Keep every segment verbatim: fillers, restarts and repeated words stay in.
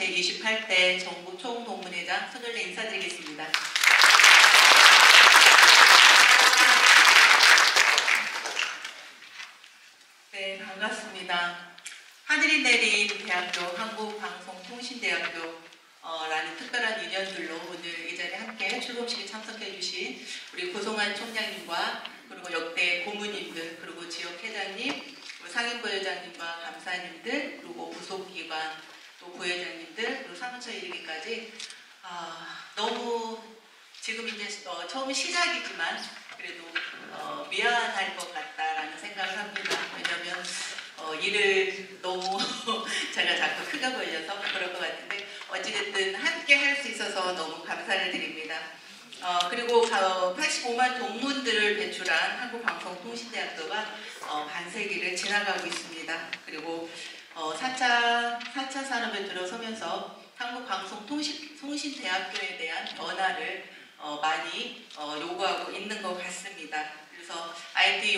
제이십팔 대 전국 총동문회장 손열래 인사드리겠습니다. 네, 반갑습니다. 하늘이 내린 대학교 한국방송통신대학교 어, 라는 특별한 인연들로 오늘 이 자리에 함께 출범식에 참석해 주신 우리 고성환 총장님과 그리고 역대 고문님들 그리고 지역 회장님, 상임부회장님과 감사님들 그리고 부속기관 또 부회장님들 그리고 사무처 이르기까지 아, 너무 지금 이제 어, 처음 시작이지만 그래도 어, 미안할 것 같다라는 생각을 합니다. 왜냐하면 어, 일을 너무 제가 자꾸 크게 보여서 그럴 것 같은데 어찌됐든 함께 할 수 있어서 너무 감사를 드립니다. 어, 그리고 어, 팔십오만 동문들을 배출한 한국방송통신대학교가 어, 반세기를 지나가고 있습니다. 그리고 어, 사 차, 사 차 산업에 들어서면서 한국방송통신대학교에 대한 변화를 어, 많이 어, 요구하고 있는 것 같습니다. 그래서 아이티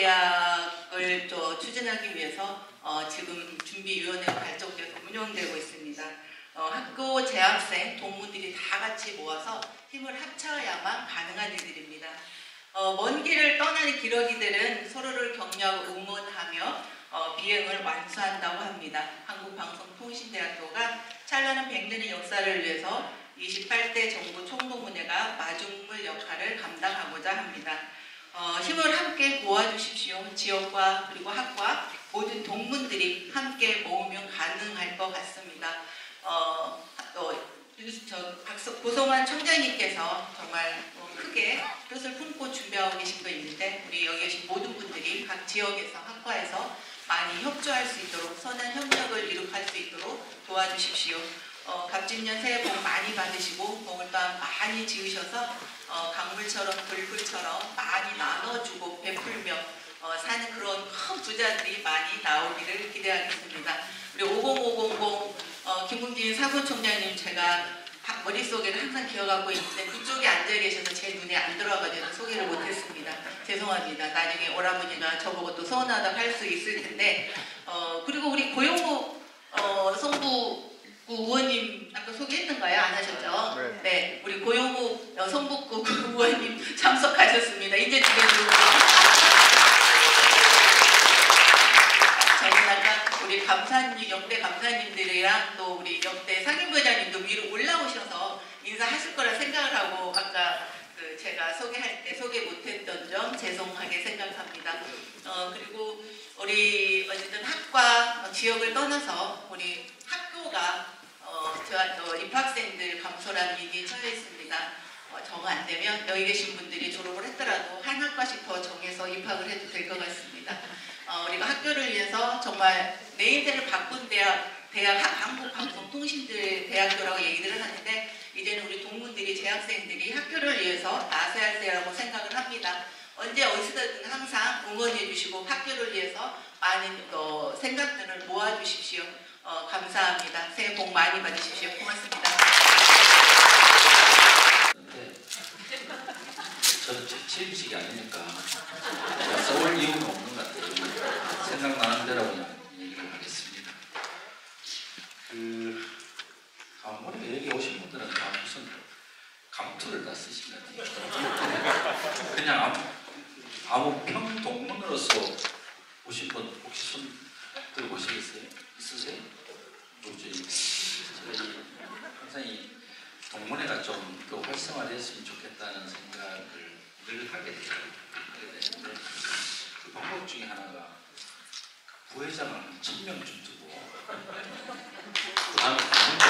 융합대학을 또 추진하기 위해서 어, 지금 준비위원회가 발족돼서 운영되고 있습니다. 어, 학교 재학생, 동문들이 다 같이 모아서 힘을 합쳐야만 가능한 일들입니다. 어, 먼 길을 떠나는 기러기들은 서로를 격려하고 응원하며 어, 비행을 완수한다고 합니다. 한국방송통신대학교가 찬란한 백 년의 역사를 위해서 이십팔 대 정부 총동문회가 마중물 역할을 감당하고자 합니다. 어, 힘을 함께 모아주십시오. 지역과 그리고 학과 모든 동문들이 함께 모으면 가능할 것 같습니다. 어, 어, 저 박석 고성환 총장님께서 정말 어, 크게 뜻을 품고 준비하고 계신 거 있는데 우리 여기 계신 모든 분들이 각 지역에서 학과에서 많이 협조할 수 있도록 선한 협력을 이룩할 수 있도록 도와주십시오. 어, 갑진년 새해 복 많이 받으시고 복을 또한 많이 지으셔서 어, 강물처럼 불풀처럼 많이 나눠주고 베풀며 어, 사는 그런 큰 부자들이 많이 나오기를 기대하겠습니다. 우리 오공오공공 어, 김웅진 사무총장님 제가 머릿속에는 항상 기억하고 있는데 그쪽에 앉아 계셔서 제 눈에 안 들어가지고 소개를 못했습니다. 죄송합니다. 나중에 오라버니가 저보고 또 서운하다고 할 수 있을 텐데 어, 그리고 우리 고용호 어, 성부 의원님 아까 소개했던가요? 안 하셨죠? 네. 네, 우리 고용호 성북구 의원님 참석하셨습니다. 이제 두 개 들어오고 저는 아까 우리 감사님, 역대 감사님들이랑 또 우리 역대 상임부장님도 위로 올라오셔서 인사하실 거라 생각을 하고 아까 그 제가 소개할 때 소개 못했던 점 죄송하게 생각합니다. 어, 그리고 우리 어쨌든 학과 어, 지역을 떠나서 우리 학교가 어, 저, 어, 입학생들 감소라는 위기에 처해 있습니다. 어, 정 안 되면 여기 계신 분들이 졸업을 했더라도 한 학과씩 더 정해서 입학을 해도 될 것 같습니다. 어, 우리가 학교를 위해서 정말 내 인생을 바꾼 대학, 대학 한국방송통신대 대학교라고 얘기를 하는데 이제는 우리 동문들이 재학생들이 학교를 위해서 나서야 할 때라고 생각을 합니다. 언제 어디서든 항상 응원해 주시고 학교를 위해서 많은 어, 생각들을 모아주십시오. 어, 감사합니다. 새해 복 많이 받으십시오. 고맙습니다. 저는 제 취임식이 아니니까 써올 이유는 없는 것 같아요. 생각나는 대로 그냥 얘기를 하겠습니다. 그 아무래도 여기 오신 분들은 다 무슨 감투를 다 쓰신 것 같아요. 그냥 아무, 아무 평동문으로서 오신 분 혹시 손 들고 오시겠어요? 있으세요? 뭐지? 항상 이 동문회가 좀 더 활성화됐으면 좋겠다는 생각을 늘 하게 돼요. 되는데 그 방법 중에 하나가 부회장을 한 천 명쯤 두고 그 다음에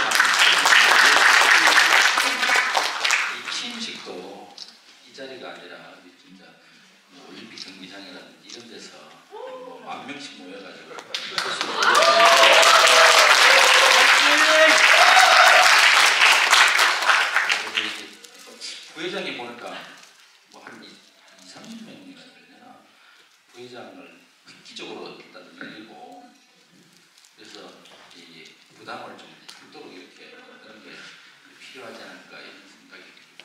이 취임식도 이 자리가 아니라 진짜 뭐 올림픽 경기장이라든지 이런 데서 뭐 만 명씩 모여가지고 부회장이 보니까 뭐 한 이삼십 명이나 되려나 부회장을 획기적으로 일단 늘리고 그래서 이 부담을 좀 줄도록 이렇게 하는 게 필요하지 않을까 이런 생각이 듭니다.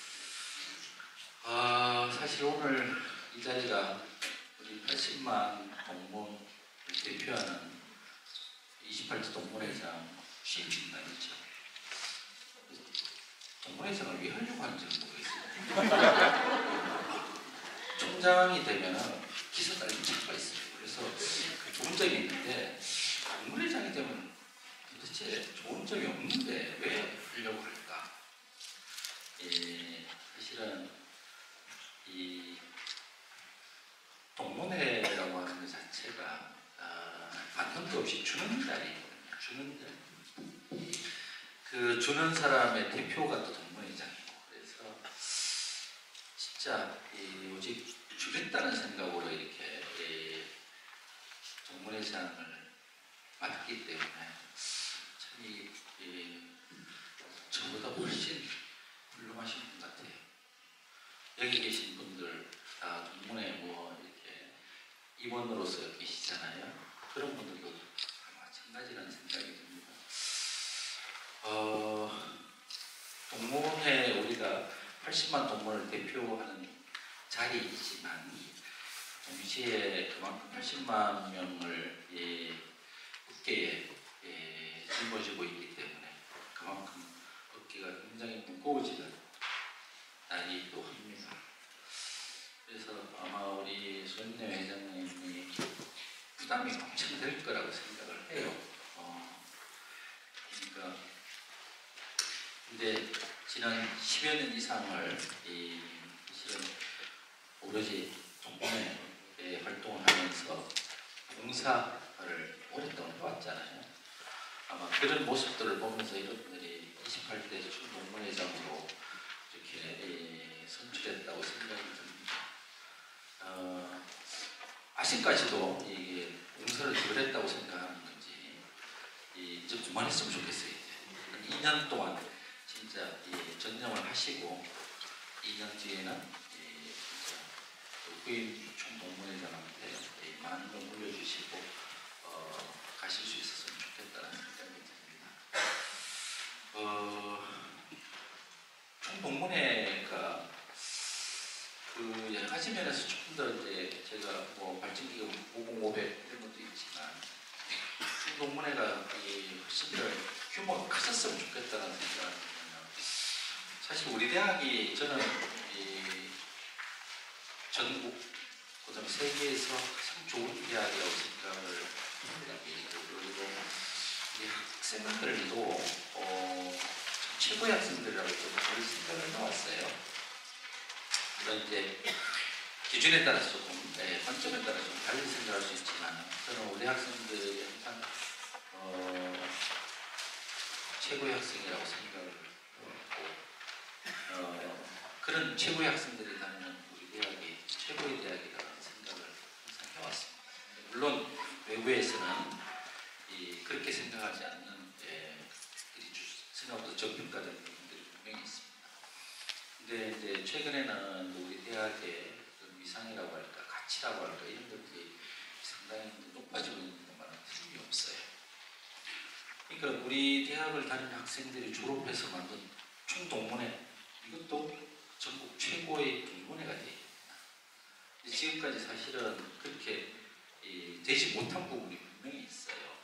아 사실 오늘 이 자리가 우리 팔십만 동문을 대표하는 이십팔 대 동문회장 시민단이죠. 동문회장을 왜 하려고 하는지 모르겠어요. 총장이 되면 기사 달린 차가 있어요. 그래서 그 좋은 점이 있는데 동문회장이 되면 도대체 좋은 점이 없는데 왜 하려고 할까? 예, 사실은 이 동문회라고 하는 것 자체가 아, 받는 것 없이 주는 자리거든요. 주는 자리. 그 주는 사람의 대표가 또 동문회장이고, 그래서 진짜 이 오직 주겠다는 생각으로 이렇게 이 동문회장을 맡기 때문에 참 이, 이 저보다 훨씬 훌륭하신 분 같아요. 여기 계신 분들 다 동문회 뭐 이렇게 임원으로서 계시잖아요. 그런 분들도 마찬가지라는 생각이 듭니다. 어, 동문회 우리가 팔십만 동문을 대표하는 자리이지만 동시에 그만큼 팔십만 명을 예, 어깨에 예, 짊어지고 있기 때문에 그만큼 어깨가 굉장히 무거워지는 날이기도 합니다. 그래서 아마 우리 손인영 회장님이 부담이 엄청 될 거라고 생각을 해요. 어, 그러니까 근데 지난 십여 년 이상을 이 실은 오로지 동문회에 활동을 하면서 봉사를 오랫동안 해왔잖아요. 아마 그런 모습들을 보면서 여러분들이 이십팔 대 충동문회장으로 이렇게 선출했다고 생각이 듭니다. 어, 아직까지도 이게 봉사를 덜 했다고 생각하는 건지 이제 그만했으면 좋겠어요. 이제 이 년 동안 진짜 이 전념을 하시고 이 년 뒤에는 이 진짜 후임 총동문회장한테 많은 걸 물려주시고 어, 가실 수 있었으면 좋겠다는 생각이 듭니다. 어, 총동문회가 그 여러 가지 면에서 조금 더 이제 제가 뭐 발전기금 오공오백 이런 것도 있지만 총동문회가 이 훨씬 더 규모가 커졌으면 좋겠다는 생각을 합니다. 사실 우리 대학이 저는 이 전국 그다음 세계에서 가장 좋은 대학이라고 생각을 합니다. 그리고 이 학생들도 어, 최고의 학생들이라고 좀 그런 생각을 해왔어요. 물론 이제 기준에 따라서 조금 네, 관점에 따라 좀 달리 생각할 수 있지만 저는 우리 학생들이 항상 어, 최고의 학생이라고 생각을 하고 어, 그런 최고의 학생들이 다니는 우리 대학이 최고의 대학이라는 생각을 항상 해왔습니다. 물론 외부에서는 이, 그렇게 생각하지 않는 예, 생각보다 저평가되는 부분들이 분명히 있습니다. 근데 이제 최근에는 우리 대학의 위상이라고 할까, 가치라고 할까 이런 것들이 상당히 높아지고 있는 것만은 틀림이 없어요. 그러니까 우리 대학을 다니는 학생들이 졸업해서 만든 총동문회 이것도 전국 최고의 동문회가 되어 있습니다. 지금까지 사실은 그렇게 이, 되지 못한 부분이 분명히 있어요.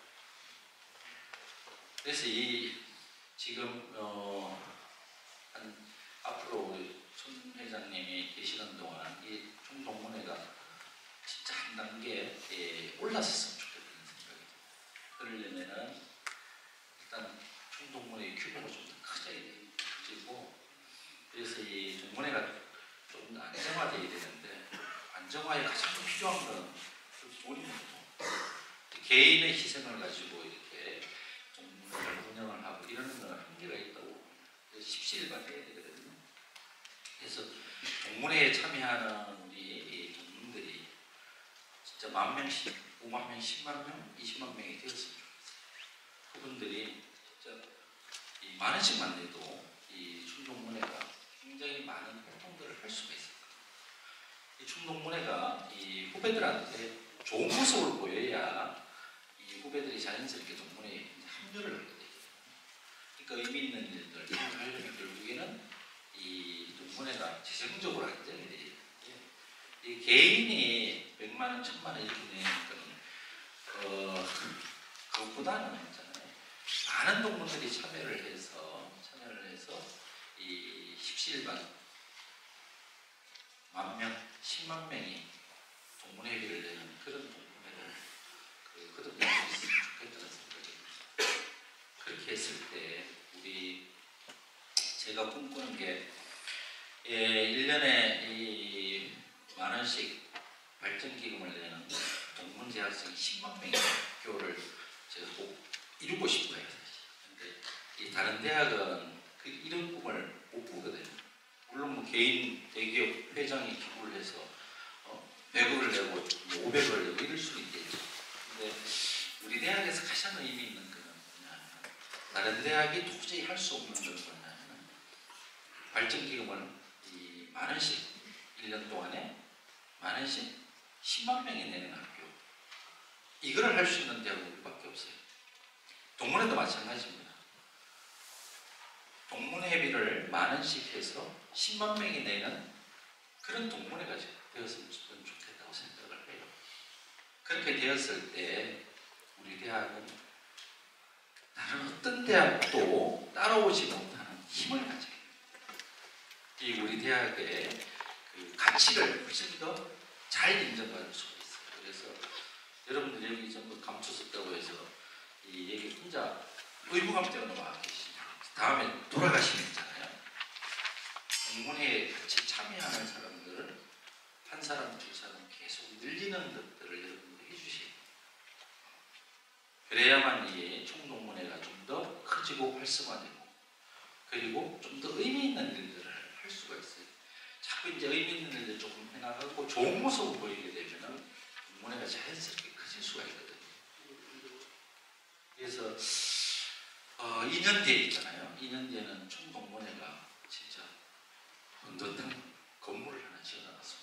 그래서 이 지금 어, 한 앞으로 우리 손 회장님이 계시는 동안 이 총동문회가 진짜 한 단계 예, 올랐었으면 좋겠다는 생각이 듭니다. 그러려면은 일단 총동문회의 규모가 좀 더 커져야 되고, 그래서 이 동문회가 좀 더 안정화되어야 되는데 안정화에 가장 필요한 건 돈입니다. 개인의 희생을 가지고 이렇게 동문회를 운영을 하고 이러는 건 한계가 있다고 십시일반해야 되거든요. 그래서 동문회에 참여하는 우리 동문들이 진짜 만 명씩, 오만 명, 십만 명, 이십만 명이 되었으면 좋겠어요. 그분들이 진짜 이 만 원씩만 내도 이 충동문회가 굉장히 많은 활동들을 할 수가 있을 거예요. 이 충동문회가 이 후배들한테 좋은 모습을 보여야 이 후배들이 자연스럽게 동문회에 합류를 하게 되거든요. 그러니까 의미 있는 일들 하려면 결국에는 이 동문회가 재정적으로 안정이 돼요. 이 개인이 백만 원, 천만 원 이렇게 내니까 어, 그것보다는 있잖아요. 많은 동문들이 참여를 해서 참여를 해서 이 십시일반 만 명, 십만 명이 동문회비를 내는 그런 동문회를 그 거듭날 수 있으면 좋겠다는 생각입니다. 그렇게 했을 때 우리 제가 꿈꾸는 게 예, 일 년에 이 만 원씩 발전기금을 내는 동문 재학생이 십만 명의 학교를 제가 꼭 이루고 싶어요. 근데 이 다른 대학은 그 이런 꿈을 못 꾸거든요. 물론 뭐 개인 대기업 회장이 기부를 해서 어, 백억을 내고 오백억을 내고 이럴 수는 있겠죠. 근데 우리 대학에서 가장 의미 있는 거는 뭐냐면 다른 대학이 도저히 할 수 없는 건 뭐냐면 발전기금을 이 만 원씩 일 년 동안에 만 원씩 십만 명이 내는 학교, 이거를 할 수 있는 대학은 우리밖에 없어요. 동문회도 마찬가지입니다. 동문회비를 만 원씩 해서 십만 명이 내는 그런 동문회가 되었으면 좋겠다고 생각을 해요. 그렇게 되었을 때 우리 대학은 다른 어떤 대학도 따라오지 못하는 힘을 가져요. 이 우리 대학의 그 가치를 훨씬 더 잘 인정받을 수가 있어요. 그래서 여러분들 여기 전부 감투 썼다고 해서 이 얘기 혼자 의무감대가 너무 안 계시죠. 다음에 돌아가시면 있잖아요. 동문회에 같이 참여하는 사람들을 한 사람, 두 사람 계속 늘리는 것들을 여러분들 해주세요. 그래야만 이 총동문회가 좀 더 커지고 활성화되고 그리고 좀 더 의미 있는 일들을 할 수가 있어요. 자꾸 이제 의미 있는 일들 조금 해나가고 좋은 모습을 보이게 되면 동문회가 자연스럽게 커질 수가 있거든요. 그래서 어, 이 년 뒤에 있잖아요. 이 년 뒤에는 총동문회가 진짜 언덕한 건물을 하나 지어나갔으면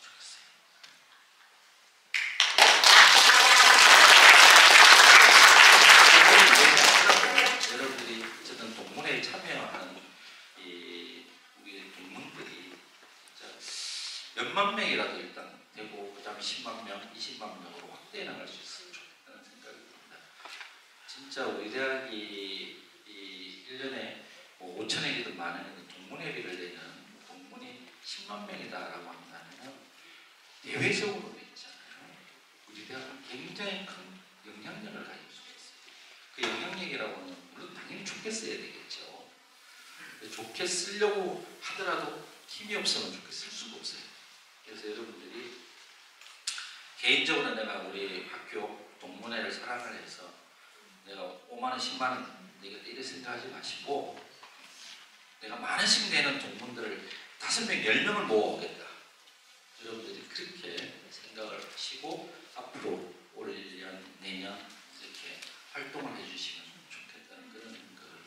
좋겠어요. 여러분들이 어쨌든 동문회에 참여하는 이 우리 동문들이 진짜 몇만 명이라도 일단 되고 그 다음에 십만 명, 이십만 명으로 확대해 나갈 수 있으면 좋겠다는 생각이 듭니다. 진짜 우리 대학이 이 일 년에 뭐 오천억이든 만원이든 동문회비를 내는 동문이 십만 명이다라고 한다면 대외적으로 있잖아요. 우리 대학은 굉장히 큰 영향력을 가질 수가 있어요. 그 영향력이라고 하는 물론 당연히 좋게 써야 되겠죠. 좋게 쓰려고 하더라도 힘이 없으면 좋게 쓸 수가 없어요. 그래서 여러분들이 개인적으로 내가 우리 학교 동문회를 사랑을 해서 내가 오만 원, 십만 원 내겠다 이렇게 생각하지 마시고 내가 만 원씩 내는 동문들을 다섯 명, 열 명을 모아오겠다. 여러분들이 그렇게 생각을 하시고 앞으로 올 년, 내년 이렇게 활동을 해주시면 좋겠다는 그런 걸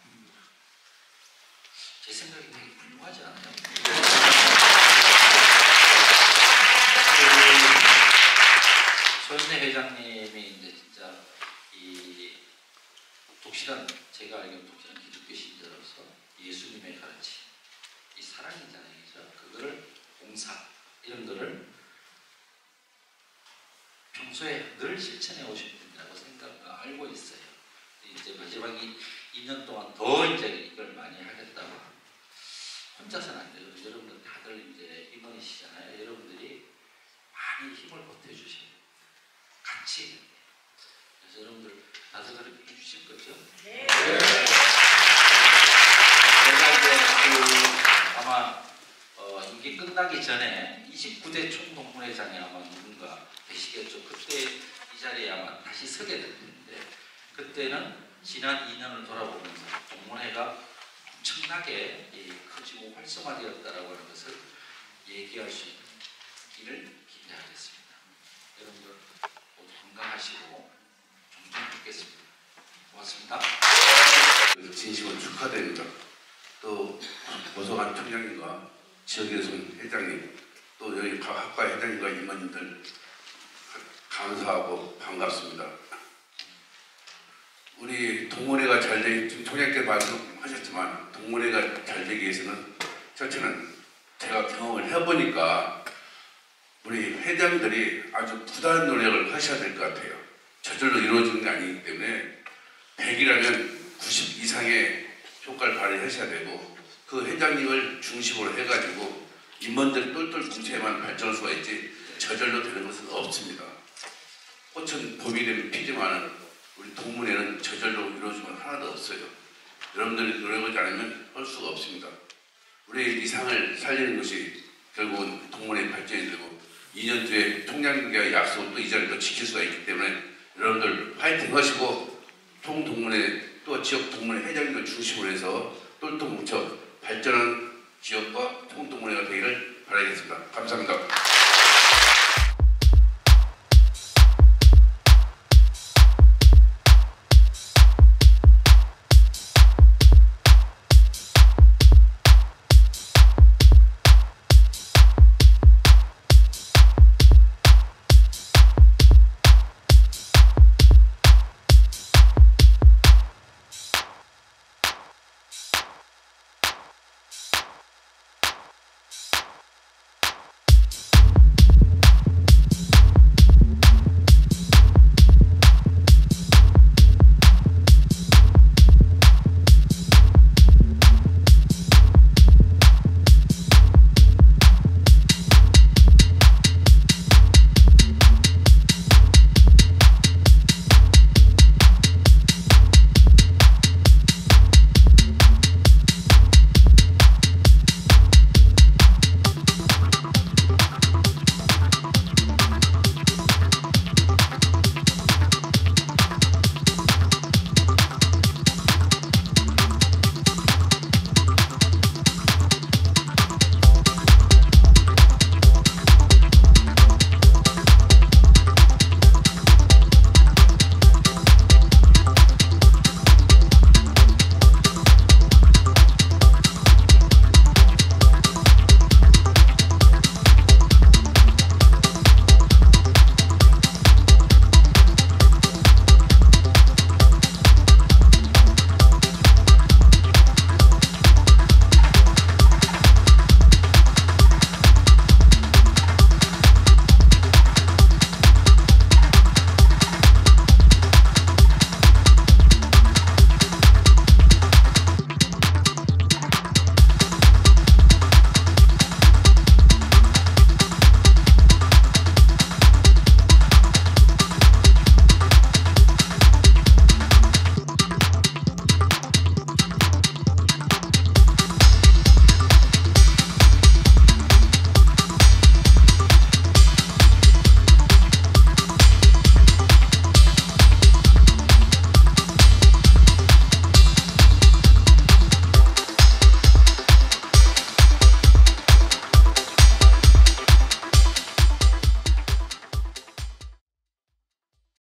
제 생각이 되게 훌륭하지 않아요? 손재 회장님이 이제 진짜 이 독실한, 제가 알기로는 독실한 기독교 신자로서 예수님의 가르침, 이 사랑이잖아요, 그죠? 그거를 봉사 이런 거를 평소에 늘 실천해 오신 분이라고 생각 알고 있어요. 이제 마지막 이 이 년 동안 더 이제 이걸 많이 하겠다고. 혼자서는 안 돼요. 여러분들 다들 이제 임원이시잖아요. 여러분들이 많이 힘을 보태주셔요. 같이. 그래서 여러분들 다들 그렇게 해주실 거죠? 네. 제가 이제 그 아마 어 이게 끝나기 전에 이십구 대 총동문회장이 아마 누군가 되시겠죠. 그때 이 자리에 아마 다시 서게 될 텐데 그때는 지난 이 년을 돌아보면서 동문회가 엄청나게 커지고 활성화되었다라고 하는 것을 얘기할 수 있기를 기대하겠습니다. 여러분들 모두 건강하시고 종종 뵙겠습니다. 고맙습니다. 진심으로 축하드립니다. 또 고성한 총장님과 지역에서 회장님, 또 여기 각 학과 회장님과 임원님들 감사하고 반갑습니다. 우리 동문회가 잘 되기, 지금 총장님께 말씀하셨지만 동문회가 잘 되기 위해서는 첫째는 제가 경험을 해보니까 우리 회장들이 아주 부단한 노력을 하셔야 될 것 같아요. 저절로 이루어지는 게 아니기 때문에 백이라면 구십 이상의 효과를 발휘하셔야 되고 그 회장님을 중심으로 해가지고 임원들이 똘똘 뭉쳐야만 발전할 수가 있지 저절로 되는 것은 없습니다. 꽃은 봄이 되면 피지만은 우리 동문회는 저절로 이루어지면 하나도 없어요. 여러분들이 노력하지 않으면 할 수가 없습니다. 우리의 이상을 살리는 것이 결국은 동문회 발전이 되고 이 년 뒤에 총장님과 약속을 또 이 자리를 또 지킬 수가 있기 때문에 여러분들 파이팅 하시고 통동문회 또 지역 동문회 회장님을 중심으로 해서 똘똘 뭉쳐 발전한 지역과 통동문회가 되기를 바라겠습니다. 감사합니다.